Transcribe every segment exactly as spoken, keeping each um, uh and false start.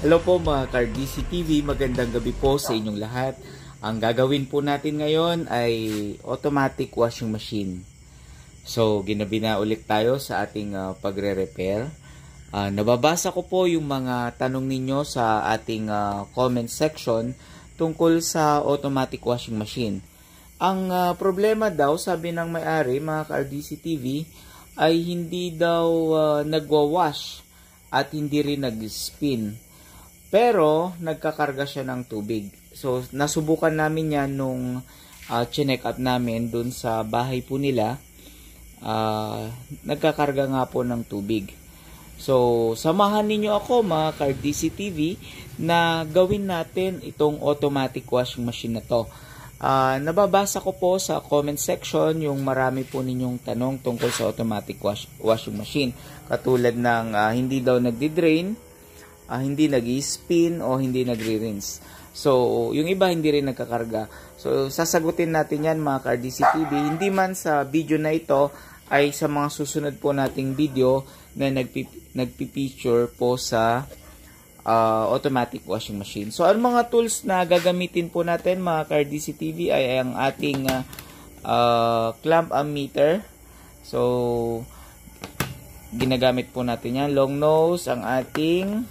Hello po mga Car D C T V, magandang gabi po sa inyong lahat. Ang gagawin po natin ngayon ay automatic washing machine. So, ginabi na ulit tayo sa ating uh, pagre-repair. Uh, nababasa ko po yung mga tanong ninyo sa ating uh, comment section tungkol sa automatic washing machine. Ang uh, problema daw, sabi ng may-ari, mga Car D C T V, ay hindi daw uh, nagwa-wash at hindi rin nag-spin. Pero, nagkakarga siya ng tubig. So, nasubukan namin yan nung uh, chinek up namin dun sa bahay po nila. Uh, nagkakarga nga po ng tubig. So, samahan ninyo ako mga Car D C T V na gawin natin itong automatic washing machine na to. Uh, nababasa ko po sa comment section yung marami po ninyong tanong tungkol sa automatic wash, washing machine. Katulad ng uh, hindi daw nagdi-drain, Uh, hindi nag-spin o hindi nagre-rinse. So, yung iba hindi rin nagkakarga. So, sasagutin natin yan mga Car D C T V. Hindi man sa video na ito, ay sa mga susunod po nating video na nagpipicture po sa uh, automatic washing machine. So, ang mga tools na gagamitin po natin mga Car D C T V ay ang ating uh, uh, clamp ammeter. So, ginagamit po natin yan. Long nose, ang ating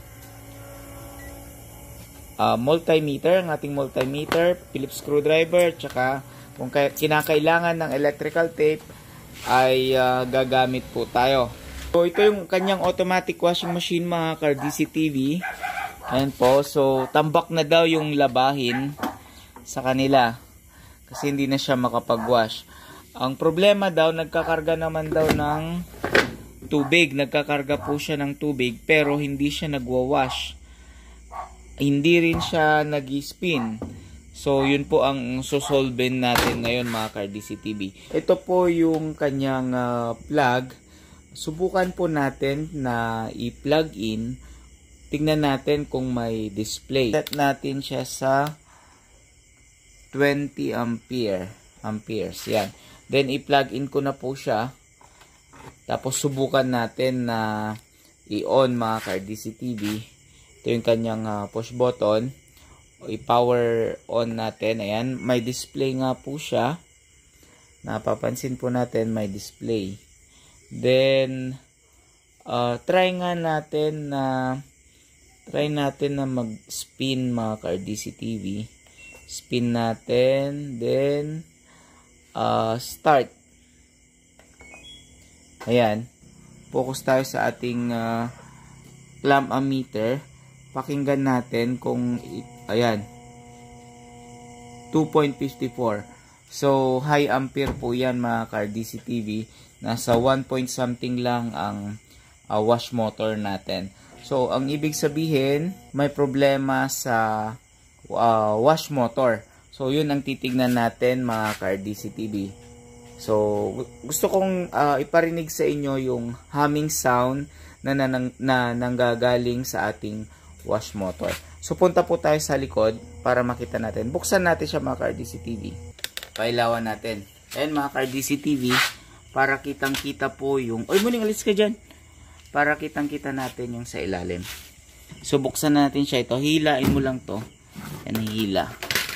Uh, multimeter, ang ating multimeter, Phillips screwdriver, tsaka kung kinakailangan ng electrical tape ay uh, gagamit po tayo. So ito yung kanyang automatic washing machine mga Car D C T V. Ayan po, so tambak na daw yung labahin sa kanila kasi hindi na siya makapag-wash. Ang problema daw, nagkakarga naman daw ng tubig, nagkakarga po siya ng tubig pero hindi siya nagwa-wash. Hindi rin siya nag-spin. So, yun po ang sosolven natin ngayon mga Car D C T V. Ito po yung kanyang uh, plug. Subukan po natin na i-plug in. Tingnan natin kung may display. Set natin siya sa twenty ampere. Amperes. Yan. Then, i-plug in ko na po siya. Tapos, subukan natin na i-on mga Car D C T V. Ito yung kanyang uh, push button. I-power on natin. Ayan. May display nga po siya. Napapansin po natin may display. Then, uh, try nga natin na try natin na mag-spin mga Car D C T V. Spin natin. Then, uh, start. Ayan. Focus tayo sa ating uh, clamp ammeter. Pakinggan natin kung, ayan, two point five four. So, high ampere po yan mga Car D C T V. Nasa one point something lang ang uh, wash motor natin. So, ang ibig sabihin, may problema sa uh, wash motor. So, yun ang titignan natin mga Car D C T V. So, gusto kong uh, iparinig sa inyo yung humming sound na, na, na, na nanggagaling sa ating wash motor. So, punta po tayo sa likod para makita natin. Buksan natin siya mga Car D C T V. Pailawan natin. Ayan mga Car D C T V. Para kitang-kita po yung... Oy, muling alis ka dyan. Para kitang-kita natin yung sa ilalim. So, buksan natin siya. Ito, hilain mo lang to. Yan, hila.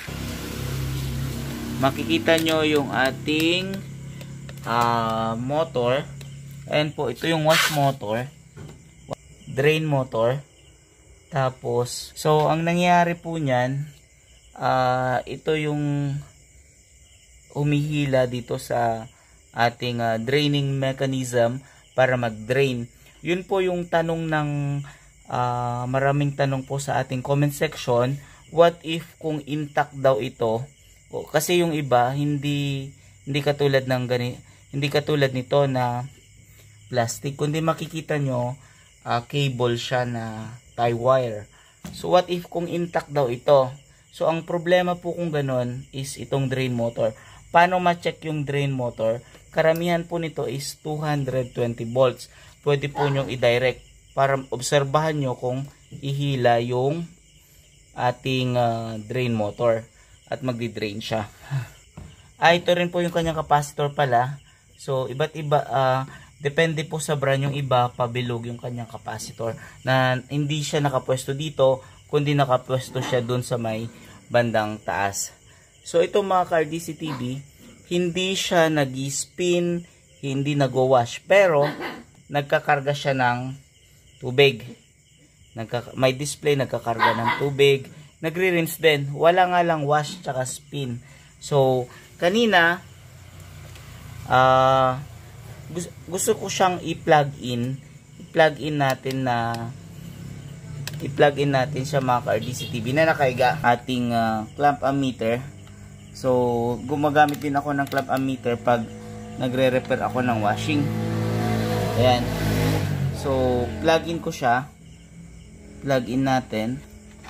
Makikita nyo yung ating uh, motor. Ayan po, ito yung wash motor. Drain motor. Tapos, so, ang nangyari po niyan, uh, ito yung humihila dito sa ating uh, draining mechanism para mag-drain. Yun po yung tanong ng uh, maraming tanong po sa ating comment section. What if kung intact daw ito? O, kasi yung iba, hindi, hindi katulad ng gani, hindi katulad nito na plastic. Kundi makikita nyo, uh, cable siya na tie wire. So, what if kung intact daw ito? So, ang problema po kung ganun is itong drain motor. Paano ma-check yung drain motor? Karamihan po nito is two hundred twenty volts. Pwede po nyong i-direct para obserbahan nyo kung ihila yung ating uh, drain motor at magdi-drain siya. Ah, ito rin po yung kanyang capacitor pala. So, iba't iba, uh, depende po sa brand. Yung iba, pabilog yung kanyang capacitor na hindi siya nakapwesto dito, kundi nakapwesto siya dun sa may bandang taas. So ito mga ka-R D C T V, hindi siya nag-spin, hindi nag-wash, pero nagkakarga siya ng tubig. Nagka may display, nagkakarga ng tubig, nagre-rinse din. Wala nga lang wash tsaka spin. So kanina, ah, uh, gusto, gusto ko siyang i-plug in. I-plug in natin na i-plug in natin siya mga ka-R D C T V na nakaiga ating uh, clamp ammeter. So gumagamit din ako ng clamp ammeter pag nagre-repair ako ng washing. Ayan. So plug in ko siya. Plug in natin.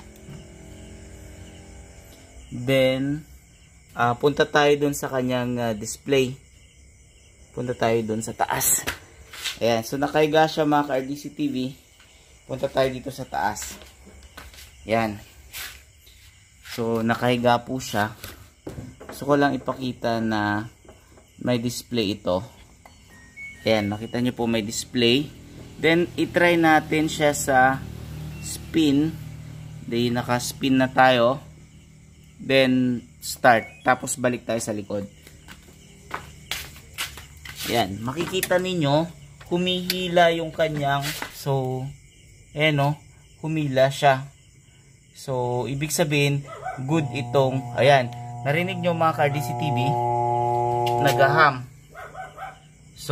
Then uh, punta tayo dun sa kanyang uh, display. Punta tayo dun sa taas. Ayan. So nakaiga siya mga ka-R D C T V. Punta tayo dito sa taas. Ayan. So nakahiga po siya. Gusto ko lang ipakita na may display ito. Ayan. Nakita nyo po may display. Then itry natin siya sa spin. Then naka-spin na tayo. Then start. Tapos balik tayo sa likod. Ayan, makikita ninyo, humihila yung kanyang, so, ayan o, humila siya. So, ibig sabihin, good itong, ayan, narinig nyo mga ka-R D C T V, nagaham. So,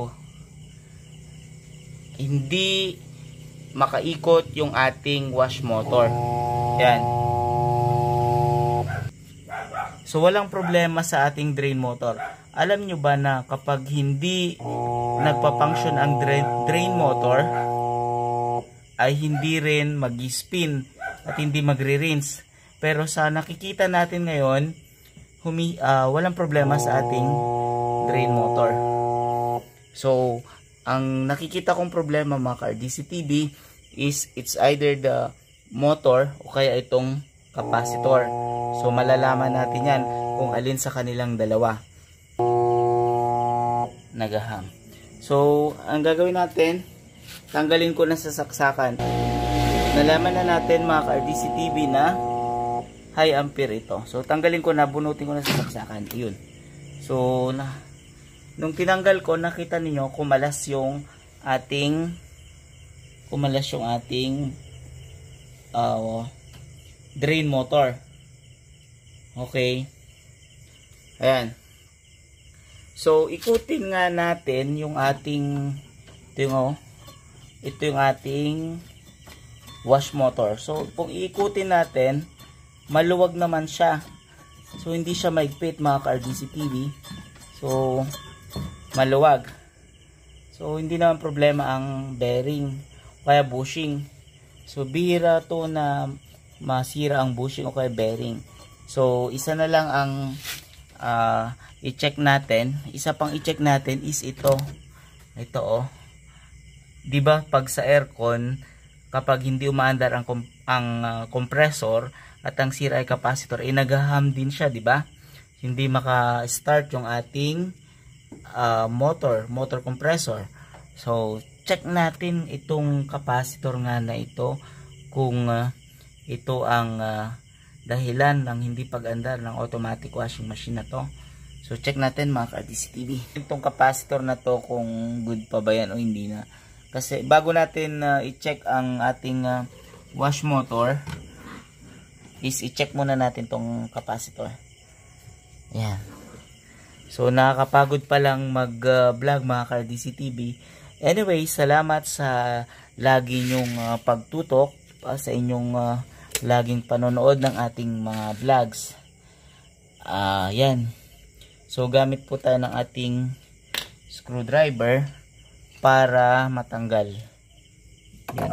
hindi makaikot yung ating wash motor. Ayan. So, walang problema sa ating drain motor. Alam nyo ba na kapag hindi nagpa-function ang drain, drain motor, ay hindi rin mag-spin at hindi magre-rinse. Pero sa nakikita natin ngayon, humi, uh, walang problema sa ating drain motor. So, ang nakikita kong problema mga ka-R D C T V is it's either the motor o kaya itong capacitor. So, malalaman natin yan kung alin sa kanilang dalawa nagaham. So, ang gagawin natin, tanggalin ko na sa saksakan. Nalaman na natin mga ka-R D C T V na high ampere ito. So, tanggalin ko na, bunutin ko na sa saksakan. Yun. So, na, nung tinanggal ko, nakita niyo kumalas yung ating kumalas yung ating uh, drain motor. Okay. Ayan. So, ikutin nga natin yung ating ito yung, oh, ito yung ating wash motor. So, kung iikutin natin, maluwag naman siya. So, hindi siya maigpit mga ka-R D C T V. So, maluwag. So, hindi naman problema ang bearing kaya bushing. So, bihira to na masira ang bushing o kaya bearing. So, isa na lang ang uh, i-check natin. Isa pang i-check natin is ito. Ito oh. 'Di ba pag sa aircon, kapag hindi umaandar ang ang uh, compressor at ang sira ay capacitor, eh nagaham din siya, 'di ba? Hindi maka-start yung ating uh, motor, motor compressor. So, check natin itong capacitor nga na ito kung uh, ito ang uh, dahilan ng hindi pag-andar ng automatic washing machine na to. So check natin mga ka-R D C T V. Itong capacitor na to kung good pa ba yan o hindi na. Kasi bago natin uh, i-check ang ating uh, wash motor, is i-check muna natin tong capacitor. Ayan. So nakakapagod pa lang mag-vlog uh, mga ka-R D C T V. Anyway, salamat sa lagi nyong uh, pagtutok, uh, sa inyong uh, laging panonood ng ating mga vlogs. Ah, uh, yan. So gamit po tayo ng ating screwdriver para matanggal. Yan.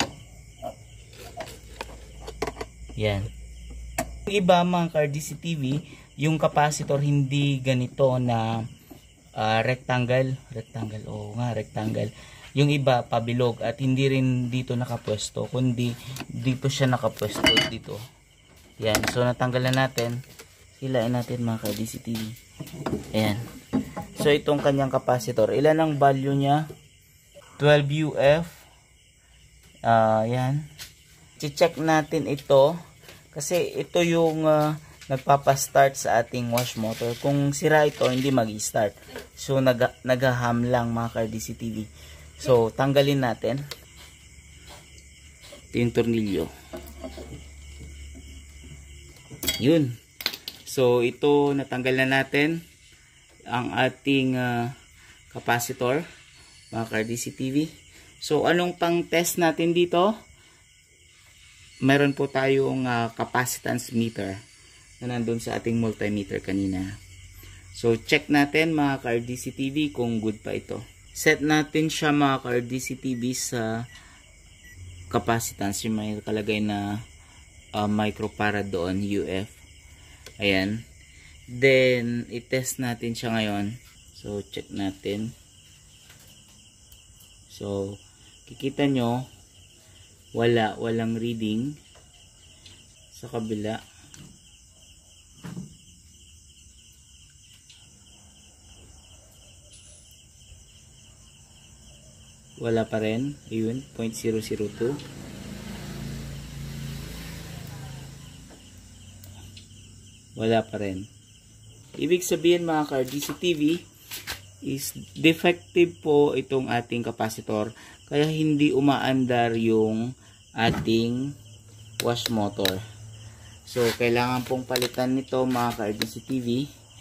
Yan. Yung iba mga ka-R D C T V, yung capacitor hindi ganito na uh, rectangle, rectangle o nga rectangle. Yung iba pabilog at hindi rin dito nakapwesto, kundi dito siya nakapwesto dito. Yan, so natanggalan natin. Hilain natin mga ka-R D C T V. Ayan. So, itong kanyang capacitor. Ilan ang value niya? twelve U F. Uh, yan. I-check natin ito. Kasi ito yung uh, nagpapastart sa ating wash motor. Kung sira ito, hindi mag-start. So, nag nag-ham lang mga ka-R D C T V. So, tanggalin natin. Ito yung tornilyo. Yun. So, ito natanggal na natin ang ating uh, capacitor, mga ka-R D C T V. So, anong pang test natin dito? Meron po tayong uh, capacitance meter na nandun sa ating multimeter kanina. So, check natin mga ka-R D C T V kung good pa ito. Set natin siya mga ka-R D C T V sa capacitance. Yung may kalagay na uh, microfarad doon, U F. Ayan. Then, i-test natin siya ngayon. So, check natin. So, kikita nyo, wala, walang reading sa kabila. Wala pa rin. Ayun, zero point zero zero two. Wala pa rin. Ibig sabihin mga ka-R D C T V is defective po itong ating capacitor. Kaya hindi umaandar yung ating wash motor. So, kailangan pong palitan nito mga ka-R D C T V.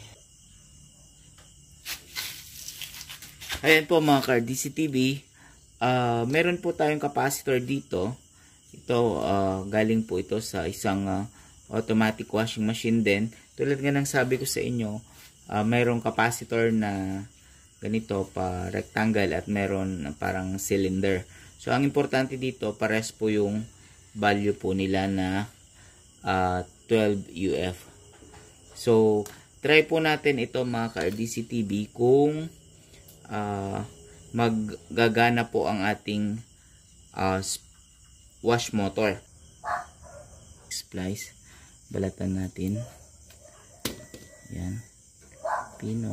Ayan po mga ka-R D C T V. Uh, meron po tayong capacitor dito. Ito, uh, galing po ito sa isang uh, automatic washing machine din. Tulad nga ng sabi ko sa inyo, uh, mayroong capacitor na ganito pa rectangle at meron parang cylinder. So, ang importante dito, pares po yung value po nila na uh, twelve U F. So, try po natin ito mga ka-R D C T V kung uh, maggagana po ang ating uh, wash motor. Splice. Balatan natin. Yan. Pino.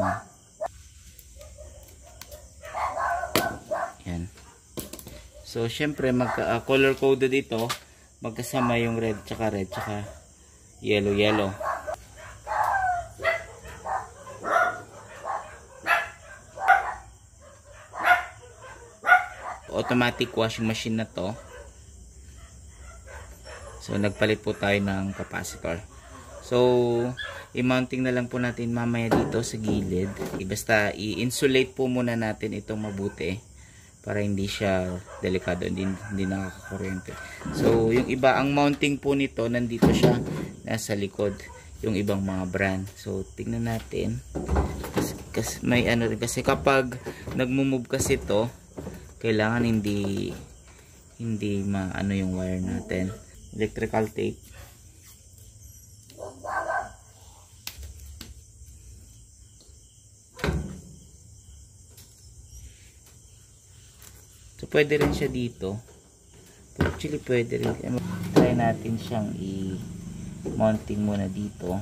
Yan. So, syempre, magka, uh, color coded ito. Magkasama yung red, tsaka red, tsaka yellow, yellow. Automatic washing machine na to. So, nagpalit po tayo ng capacitor. So, i-mounting na lang po natin mamaya dito sa gilid. I, basta i-insulate po muna natin itong mabuti para hindi siya delikado, hindi, hindi nakakakuryente. So, yung iba, ang mounting po nito, nandito siya nasa likod. Yung ibang mga brand. So, tingnan natin. Kasi, kasi may ano rin. Kasi kapag nagmo-move kasi ito, kailangan hindi hindi maano yung wire natin. Electrical tape. So, pwede rin siya dito. Actually, pwede rin. Try natin siyang i-mounting muna dito.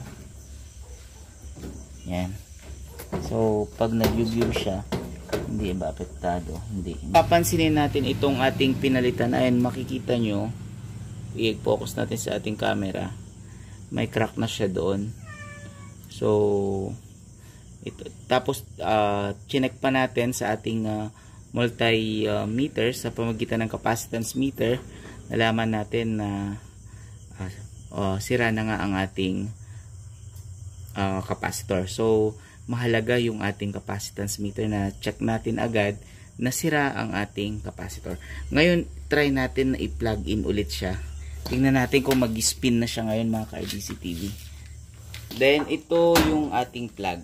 Yan. So, pag nag-view siya, hindi ba apektado? Hindi. Papansinin natin itong ating pinalitan. Ayan, makikita nyo. I-focus natin sa ating camera. May crack na siya doon. So, ito. Tapos, uh, chinek pa natin sa ating uh, multimeter sa pamagitan ng capacitance meter. Nalaman natin na uh, uh, sira na nga ang ating uh, capacitor. So, mahalaga yung ating capacitance meter na check natin agad na sira ang ating capacitor. Ngayon, try natin na i-plug in ulit siya. Tingnan natin kung mag-spin na siya ngayon mga ka-R D C T V. Then, ito yung ating plug.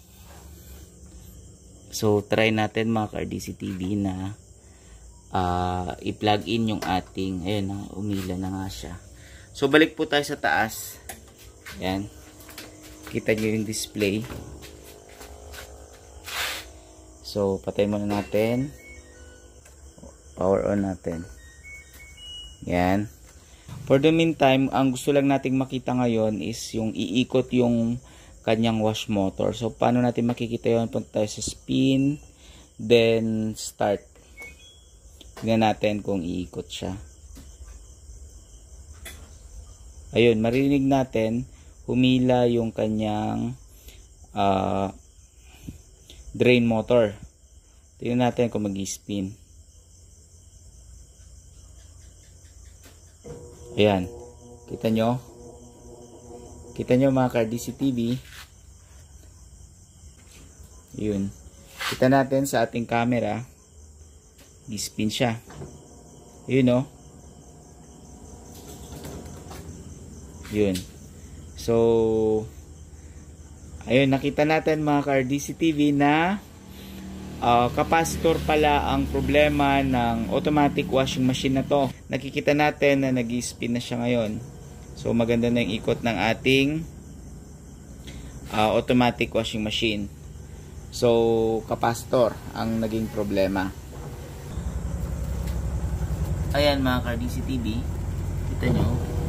So, try natin mga ka-R D C T V na uh, i-plug in yung ating, ayun na, umila na nga siya. So, balik po tayo sa taas. Ayan. Kita nyo yung display. So, patay muna natin. Power on natin. Yan. For the meantime, ang gusto lang nating makita ngayon is yung iikot yung kanyang wash motor. So, paano natin makikita yun? Punta tayo sa spin, then start. Tingnan natin kung iikot siya. Ayun, marinig natin, humila yung kanyang uh, drain motor. Tingnan natin kung mag-spin. Ayan. Kita nyo? Kita nyo mga ka-R D C T V? Yun. Kita natin sa ating camera. Spin siya. Yun o. Yun. So, ayun. Nakita natin mga ka-R D C T V na Uh, capacitor pala ang problema ng automatic washing machine na to. Nakikita natin na nag-spin na siya ngayon. So maganda na yung ikot ng ating uh, automatic washing machine. So capacitor ang naging problema. Ayan mga ka-R D C T V, kita nyo.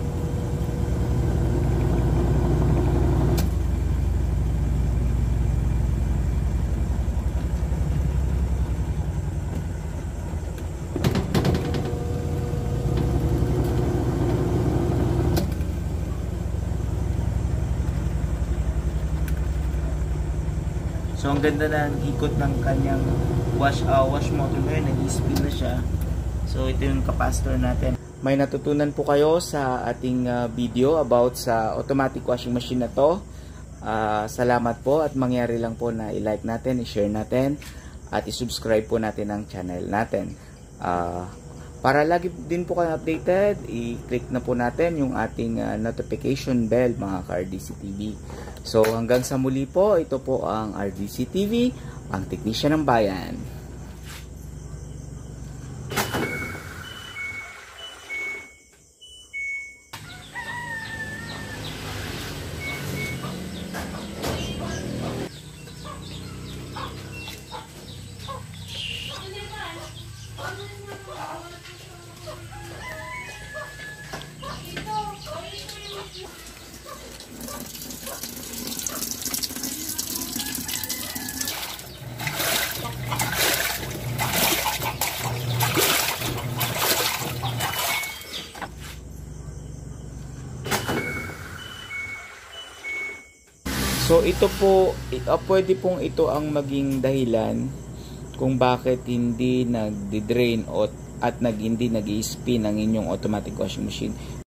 So ang ganda na ng ikot ng kanyang wash uh, wash motor ngayon, nag-spin na siya. So ito yung capacitor natin. May natutunan po kayo sa ating uh, video about sa automatic washing machine na to. Uh, salamat po at mangyari lang po na i-like natin, i-share natin at i-subscribe po natin ang channel natin. Uh, para lagi din po kayo updated, i-click na po natin yung ating uh, notification bell mga ka-R D C T V. So hanggang sa muli po, ito po ang R D C T V, ang teknisya ng bayan. So ito po, uh, pwede pong ito ang maging dahilan kung bakit hindi nag-drain at nag hindi nag-spin ang inyong automatic washing machine.